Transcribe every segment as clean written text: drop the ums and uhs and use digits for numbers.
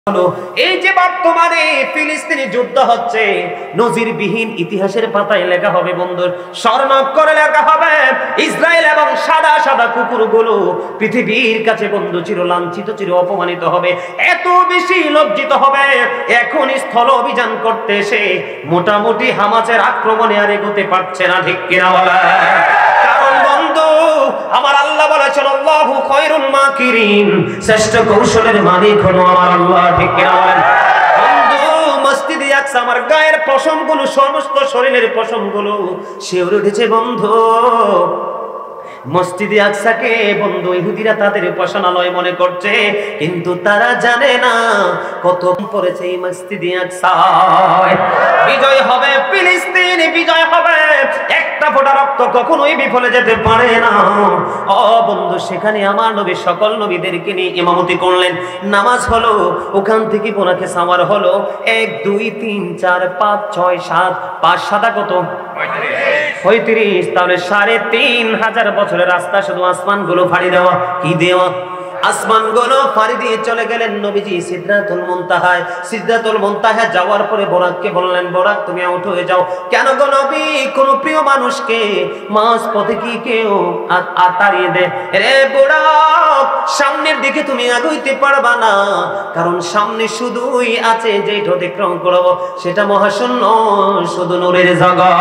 এই যে বর্তমানে ফিলিস্তিনি যুদ্ধ হচ্ছে, নজিরবিহীন ইতিহাসের পাতায় লেখা হবে বন্ধু, স্বর্ণাক্ষরে লেখা হবে ইসরায়েল এবং সাদা সাদা কুকুরগুলো পৃথিবীর কাছে বন্ধু চির লাঞ্ছিত, চির অপমানিত হবে, এত বেশি লজ্জিত হবে। এখন স্থল অভিযান করতে এসে মোটামুটি হামাসের আক্রমণে আর এগোতে পারছে না, ঠিক কিনা বলা? কারণ বন্ধু আমার আল্লাহ বলেছেন আল্লাহু খায়রুল মাকিরিন, শ্রেষ্ঠ কৌশলের মালিক হলো আমার আল্লাহ, ঠিক কিনা বলেন? বন্ধু মসজিদে আকসা আমার গায়ের পশমগুলো, সমস্ত শরীরের পশমগুলো শিউরে উঠেছে বন্ধু। মসজিদে আকসাকে বন্ধু ইহুদিরা তাদের উপাসনালয় মনে করছে, কিন্তু তারা জানে না কত পড়েছে এই মসজিদে আকসায়। বিজয় হবে ফিলিস্তিন, বিজয় হবে, একটা ফোঁটা রক্ত কখনোই বিফলে যেতে পারে না। ও বন্ধু সেখানে আমার নবী সকল নবীদেরকে নিয়ে ইমামতি করলেন, নামাজ হলো, ওখান থেকে বোনাকে সামার হলো 1 2 3 4 5 6 7 5 7 কত 35, তাহলে 3500 বছরের রাস্তা শুধু আসমানগুলো ফাড়ি দেওয়া। কি দেওয়া? আসমানগুলো ফাড়ি দিয়ে চলে গেলেন নবীজি সিদরাতুল মুনতাহায়। সিদরাতুল মুনতাহায় যাওয়ার পরে বোরাককে বললেন, বোরাক তুমি আউট হয়ে যাও। কেন গো নবী? কোন প্রিয় মানুষকে মাঝ পথে কি কেউ তাড়িয়ে দেয়? রে বোরাক, সামনের দিকে তুমি আগাইতে পারবা না, কারণ সামনে শুধুই আছে যেটা অতিক্রম করব সেটা মহাশূন্য, শুধু নূরের জগৎ।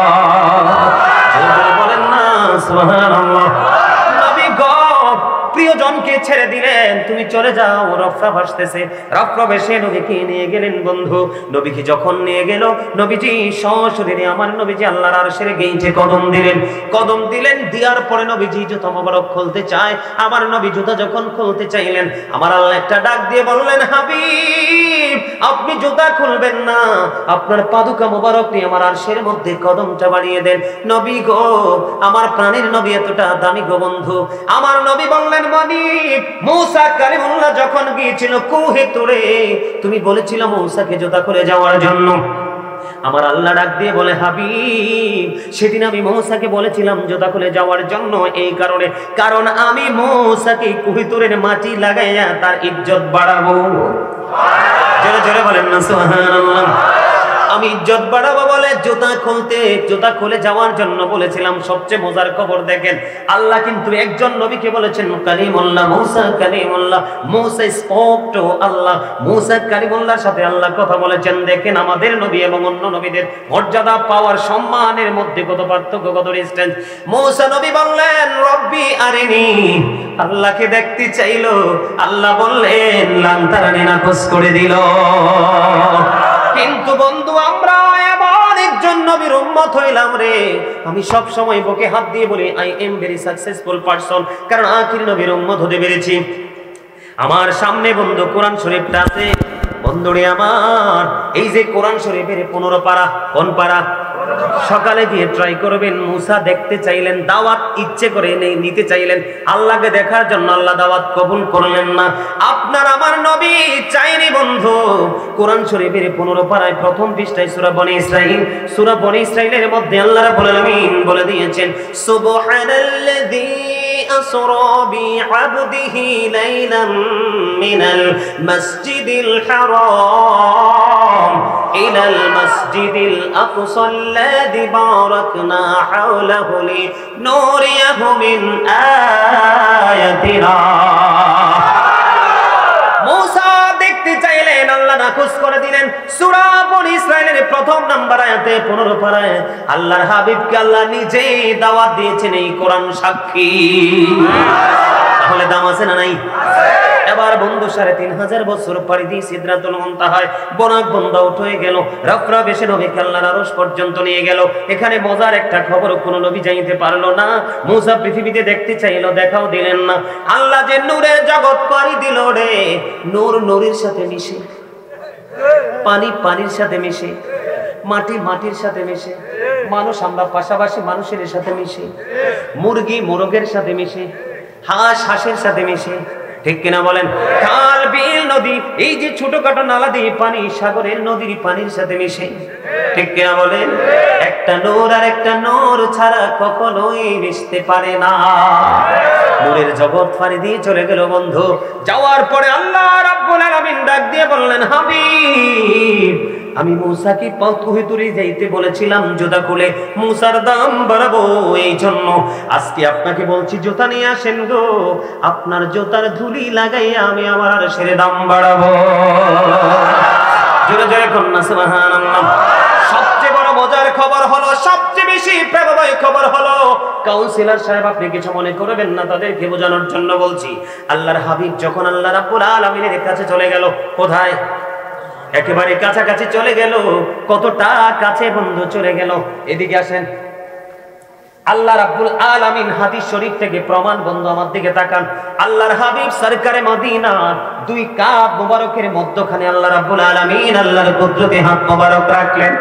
বলেন না সুবহানাল্লাহ। নবী গো প্রিয়জনকে ছেড়ে দিলেন, তুমি চলে যাও, রফরা ভাসতেছে। রফরা ভেসে নবীকে নিয়ে গেলেন বন্ধু। নবীকে যখন নিয়ে গেল, নবীজি সশরীরে আমার নবীজি আল্লাহর আরশের গেইটে কদম দিলেন। কদম দিলেন, দেওয়ার পরে নবীজি জুতা মোবারক খুলতে চায়। আমার নবী জুতা যখন খুলতে চাইলেন, আমার আল্লাহ একটা ডাক দিয়ে বললেন, হাবিব আপনি জুতা খুলবেন না, আপনার পাদুকা মোবারক নিয়ে আমার আরশের মধ্যে কদমটা বাড়িয়ে দেন। নবী গো, আমার প্রাণের নবী এতটা দামি গো বন্ধু। আমার নবী বললেন, মূসা কালিমুল্লাহ যখন গিয়েছিল কুহে তুরে, তুমি বলেছিল মূসাকে জুতা খুলে যাওয়ার জন্য। আমার আল্লাহ ডাক দিয়ে বলে, হাবিব সেদিন আমি মূসাকে বলেছিলাম জুতা খুলে যাওয়ার জন্য এই কারণে, কারণ আমি মূসাকে কুহে তুরের মাটি লাগাইয়া তার ইজ্জত বাড়াবো। জোরে জোরে বলেন না সুবহানাল্লাহ। আমি ইজ্জত বাড়াবো বলে জুতা খুলে যাওয়ার জন্য বলেছিলাম। সবচেয়ে মজার খবর দেখেন, আল্লাহ কিন্তু একজন নবীকে বলেছেন কালিমুল্লাহ, মূসা কালিমুল্লাহ, Musa spoke to Allah. Musa কালিমুল্লাহর সাথে আল্লাহ কথা বলেছেন। দেখেন আমাদের নবী এবং অন্য নবীদের মর্যাদা, পাওয়ার, সম্মানের মধ্যে কত পার্থক্য, কত ডিসটেন্স। মূসা নবী বললেন রব্বি আরিনি, আল্লাহকে দেখতে চাইলো, আল্লাহ বললেন লান্তারানি নাকচ করে দিল। কিন্তু বন্ধু আমরা এমন একজন নবীর উম্মত হইলাম রে, আমি সব সময় বুকে হাত দিয়ে বলি I am very successful person, কারণ আখির নবীর উম্মত হতে পেরেছি। আমার সামনে বন্ধু কোরআন শরীফটা আছে বন্ধুরে আমার, এই যে কোরআন শরীফের 15 পারা, কোন পারা? সকালে গিয়ে ট্রাই করবেন। মূসা দেখতে চাইলেন, দাওয়াত ইচ্ছে করে নিতে চাইলেন, আল্লাহকে দেখার জন্য আল্লাহ দাওয়াত কবুল করলেন না। আপনার আমার নবী চাইনি বন্ধু। কোরআন শরীফের 15 পারায় প্রথম পৃষ্ঠায় সূরা বনী ইসরাঈল, সূরা বনী ইসরাঈলের মধ্যে আল্লাহ রাব্বুল আলামিন বলে দিয়েছেন, সুবহানাল্লাযী আসরা বিআবদিহি লাইলাম মিনাল মাসজিদিল হারাম ইলাল মাসজিদিল আকসা আল্লাযী বারাকনা হাওলাহু লিনুরিয়াহু মিন আয়াতিনা। মূসা দেখতে চাইলেন, আল্লাহ নাকচ করে দিলেন। সূরা বনী ইসরাঈলের প্রথম নাম্বার আয়াতে 15 পারায় আল্লাহর হাবিবকে আল্লাহ নিজেই দাওয়াত দিয়েছেন, এই কোরআন সাক্ষী। তাহলে দাম আছে না নাই? এবার বন্ধু 3500 বছর পাড়ি দিয়ে সিদরাতুল মুনতাহায় বোরাক বন্ধা উঠ হয়ে গেল। রফরা বেশে নবীকে আল্লাহর আরশ পর্যন্ত নিয়ে গেল। এখানে মজার একটা খবর, কোন নবী যাইতে পারলো না। মূসা পৃথিবীতে দেখতে চাইলো, দেখাও দিলেন না। আল্লাহ যে নূরের জগৎ পাড়ি দিল রে, নূর নূরের সাথে মিশে, পানি পানির সাথে মিশে, মাটি মাটির সাথে মিশে, মানুষ আমরা পাশাপাশি মানুষের সাথে মিশে, মুরগি মোরগের সাথে মিশে, হাঁস হাঁসের সাথে মিশে, ঠিক কিনা বলেন? খাল বিল নদী এই যে ছোটখাটো নালা দিয়ে পানি সাগরের নদীর পানির সাথে মিশে, ঠিক কিনা বলেন? একটা নূর আর একটা নূর ছাড়া কখনোই মিশতে পারে না। নূরের জগৎ ফাড়ি দিয়ে চলে গেল বন্ধু। যাওয়ার পরে আল্লাহ রাব্বুল আলামিন ডাক দিয়ে বললেন, হাবিব আমি মূসাকে পথে তুলে যাইতে বলেছিলাম জুতা খুলে মূসার দাম বাড়াবো, এই জন্য আজকে আপনাকে বলছি জুতা নিয়ে আসেন গো, আপনার জুতার ধুলি লাগাইয়া আমি আমার আরশের দাম বাড়াবো। জোরে জোরে কন্যা সুবহানাল্লাহ। সবচেয়ে বড় মজার খবর হলো, সবচেয়ে বেশি প্রেমময় খবর হলো, কাউন্সিলর সাহেব আপনি কিছু মনে করবেন না, তাদেরকে বোঝানোর জন্য বলছি। আল্লাহর হাবিব যখন আল্লাহ রাব্বুল আলামিনের কাছে চলে গেল, কোথায়? একেবারে কাছাকাছি চলে গেল। কতটা কাছে বন্ধু চলে গেল, এদিকে আসেন। আল্লাহ রাব্বুল আলামিন হাদিস শরীফ থেকে প্রমাণ, বন্ধু আমার দিকে তাকান। আল্লাহর হাবিব সরকারে মদিনা দুই কাঁধ মোবারকের মধ্যখানে আল্লাহ রাব্বুল আলামিন আল্লাহর কুদরতি হাত মোবারক রাখলেন।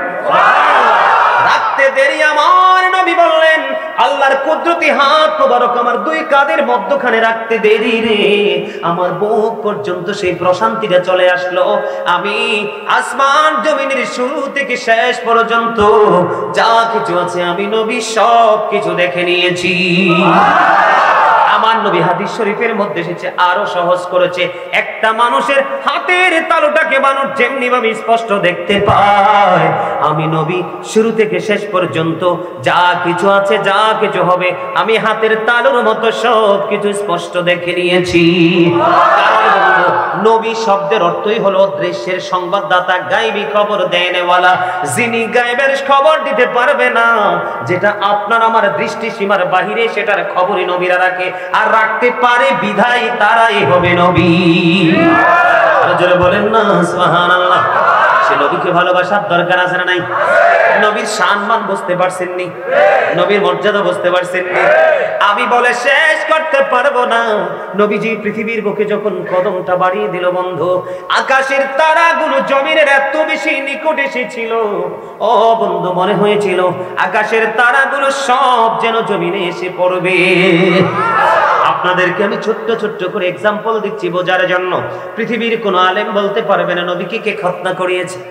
রাখতে দেরি আমার নবী বললেন, আল্লাহর কুদরতি হাত মোবারক আমার দুই কাঁধের মধ্যখানে রাখতে দেরি রে, আমার বুক পর্যন্ত সেই প্রশান্তিটা চলে আসলো। আমি আসমান জমিনের শুরু থেকে শেষ পর্যন্ত যা কিছু আছে আমি নবী সব কিছু দেখে নিয়েছি। আমার নবী হাদিস শরীফের মধ্যে এসেছে, আরো সহজ করেছে। একটা মানুষের হাতের তালুটাকে মানুষ যেমনি ভাবে স্পষ্ট দেখতে পায়, আমি নবী শুরু থেকে শেষ পর্যন্ত যা কিছু আছে, যা কিছু হবে, আমি হাতের তালুর মতো সব কিছু স্পষ্ট দেখে নিয়েছি। কারণ নবী শব্দের অর্থই হলো দৃশ্যের সংবাদদাতা, গায়বী খবর দেনেওয়ালা, যিনি গায়বের খবর দিতে পারবে না, যেটা আপনার আমার দৃষ্টি সীমার বাহিরে, সেটার খবরই নবীরা রাখে, আর রাখতে পারে বিধায় তারাই হবে নবী। আর জোরে বলেন না সুবহানাল্লাহ। সে নবীকে ভালোবাসার দরকার আছে না নাই? নবীর সম্মান বুঝতে পারছেন নি? নবীর মর্যাদা বুঝতে পারছেন নি? আমি বলে শেষ করতে পারবো না। নবীজি পৃথিবীর বুকে যখন কদমটা বাড়িয়ে দিল বন্ধু, আকাশের তারাগুলো জমিনের এত বেশি নিকট এসেছিল, ও বন্ধু মনে হয়েছিল আকাশের তারাগুলো সব যেন জমিনে এসে পড়বে। আপনাদেরকে আমি ছোট্ট ছোট্ট করে এক্সাম্পল দিচ্ছি বোঝার জন্য। পৃথিবীর কোন আলেম বলতে পারবে না নবীকে কে খতনা করিয়েছে,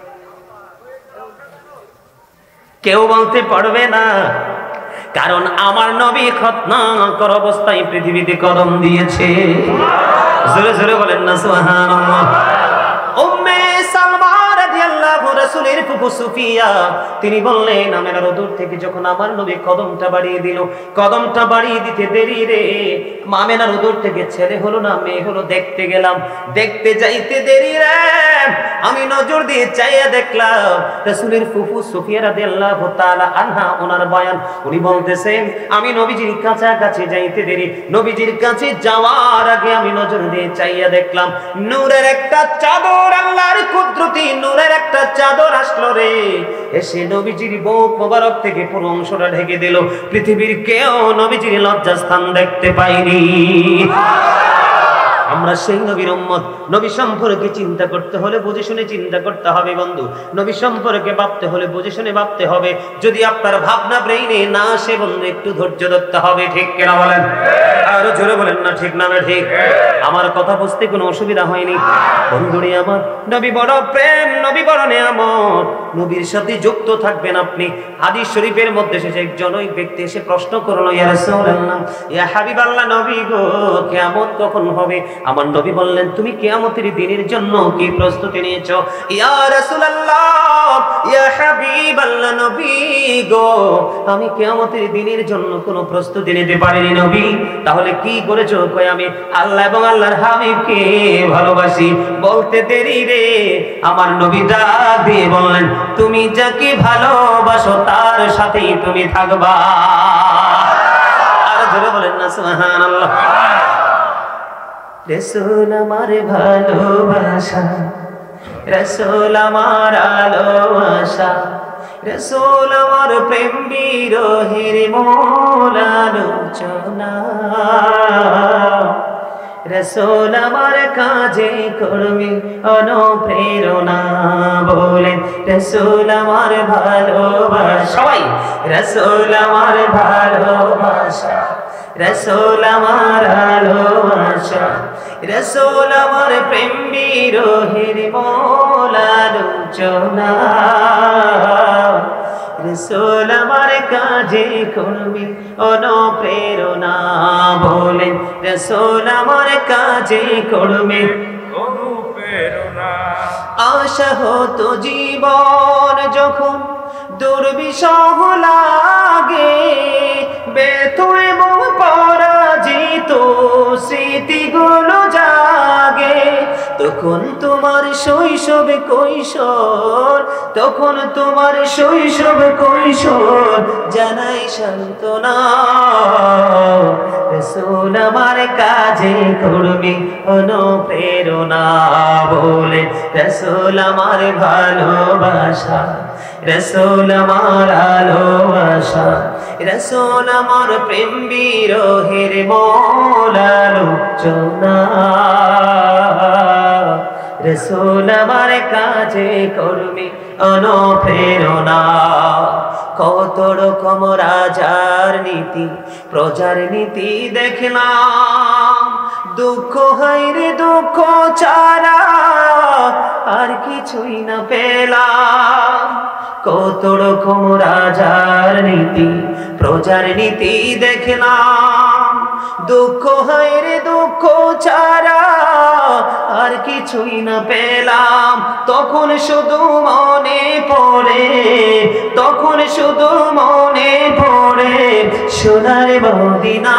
কেউ বলতে পারবে না। কারণ আমার নবী খতনা করা অবস্থায় পৃথিবীতে কদম দিয়েছে। জোরে জোরে বলেন না সুবহানাল্লাহ। উম্মে সালমা রাদিয়াল্লাহু রাসূলের ফুফু সুফিয়া তিনি বললেন, আমেনার দূর থেকে যখন আমার নবী কদমটা বাড়িয়ে দিল, কদমটা বাড়িয়ে দিতে দেরি রে, আমেনার দূর থেকে ছেলে হলো না মেয়ে হলো, দেখতে গেলাম, দেখতে যাইতে দেরি রে, আমি নজর দিয়ে চাইয়া দেখলাম রাসূলের ফুফু সুফিয়া রাদিয়াল্লাহু তাআলা আনহা, ওনার বয়ান, উনি বলতেছেন আমি নবীজির কাছাকাছি যাইতে দেরি, নবীজির কাছে যাওয়ার আগে আমি নজর দিয়ে চাইয়া দেখলাম নূরের একটা চাদর, আল্লাহর কুদরতি নূরের একটা চাদর আসলো রে, এসে নবীজির বুক মোবারক থেকে পুরো অংশটা ঢেকে দিল। পৃথিবীর কেউ নবীজির লজ্জাস্থান দেখতে পায়নি। আমরা সেই নবীর উম্মত। নবী সম্পর্কে চিন্তা করতে হলে বুঝে শুনে চিন্তা করতে হবে বন্ধু। নবী সম্পর্কে ভাবতে হলে বুঝে শুনে ভাবতে হবে। যদি আপনার ভাবনা ব্রেইনে না আসে বন্ধু, একটু ধৈর্য ধরতে হবে। ঠিক কিনা বলেন? আরো জোরে বলেন না ঠিক না ঠিক? আমার কথা বুঝতে কোনো অসুবিধা হয়নি বন্ধুরে আমার? নবী বড় প্রেম, নবী বড় নিয়ামত, নবীর সাথে যুক্ত থাকবেন আপনি। হাদিস শরীফের মধ্যে এসেছে একজন ওই ব্যক্তি এসে প্রশ্ন করলো, ইয়া রাসূলুল্লাহ, ইয়া হাবিবাল্লাহ, নবী গো কিয়ামত কখন হবে? আমার নবী বললেন, তুমি কিয়ামতের দিনের জন্য কি প্রস্তুতি নিয়েছো? ইয়া রাসূলুল্লাহ, ইয়া হাবিবাল্লাহ, নবী গো আমি কিয়ামতের দিনের জন্য কোনো প্রস্তুতি নিতে পারিনি নবী। তাহলে কি করেছো? কই আমি আল্লাহ এবং আল্লাহর হাবিবকে ভালোবাসি। বলতে দেরি রে, আমার নবী ডাক দিয়ে বললেন, তুমি যাকে ভালোবাসো তার সাথেই তুমি থাকবা। আর জোরে বলেন না সুবহানাল্লাহ। রাসূল আমার ভালোবাসা, রাসূল আমার আলোবাসা, রাসূল আমার প্রেম বিরহের মূল আলোচনা, রাসূল আমার কাজে কর্মে অনুপ্রেরণা। বলেন রাসূল আমার ভালোবাসা, সবাই রাসূল আমার ভালোবাসা, রসুল আমার ভালোবাসা, রসুল আমার প্রেম বিরহের মূল আলোচনা, রসুল আমার কাজে কর্মী অনুপ্রেরণা, বলেন রসুল আমার কাজে কর্মী অনুপ্রেরণা। আশা হতো জীবন যখন দুর্বিষহ লাগে, ব্যর্থ এবং পরাজিত স্মৃতিগুলো জাগে, তখন তোমার শৈশব কৈশোর, তখন তোমার শৈশব কৈশোর জানাই সান্ত্বনা, রসুল আমার কাজে কর্মী অনুপ্রেরণা, বলে রসুল আমার ভালোবাসা, রসুল আমার ভালোবাসা, রসুল আমার প্রেম বিরহের মূল আলোচনা, রসুল আমার কাজে কর্মী অনুপ্রেরণা। কত রকম রাজার নীতি প্রজার নীতি দেখলাম, দুঃখ হাইরে দুঃখ ছাড়া আর কিছুই না পেলাম, কত রকম রাজার নীতি প্রজার নীতি দেখলাম, দুঃখ হাইরে দুঃখ ছাড়া আর কিছুই না পেলাম, তখন শুধু মনে পড়ে, তখন শুধু মনে পড়ে সোনার মদিনা,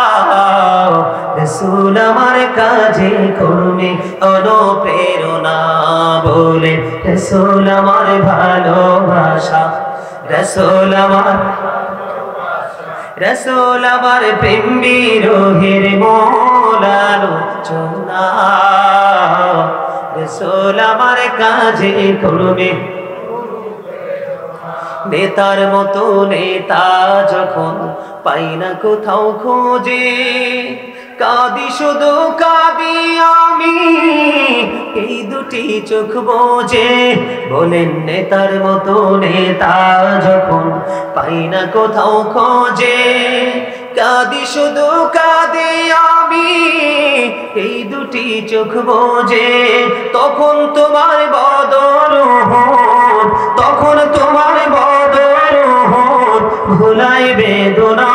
রসুল আমার কাজে কর্মী অনুপ্রেরণা, বলে রসুল আমার ভালোবাসা, রসুল আমার, রসুল আমার প্রেম বিরহের মূল আলোচনা, রসুল আমার কাজে কর্মী। নেতার মতো নেতা যখন পাই না কোথাও খোঁজে, কাঁদি শুধু কাঁদি আমি এই দুটি চোখ বোঝে, বলেন নেতার মতো নেতা যখন পাই না কোথাও খোঁজে, কাঁদি শুধু কাঁদি আমি এই দুটি চোখ বোঝে, তখন তোমার বদর হোক, তখন তোমার বদর হোক ভুলাই বেদনা,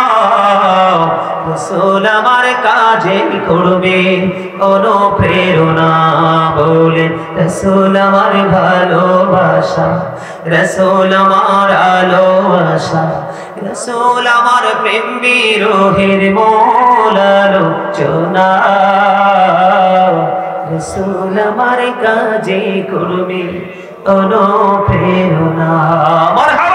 রসুল আমার কাজে করবে অনুপ্রেরণা, বলে রসুল আমার ভালোবাসা, রসুল আমার ভালোবাসা, রসুল আমার প্রেম বিরহের মূল আলোচনা, রসুল আমার কাজে করবে অনুপ্রেরণা।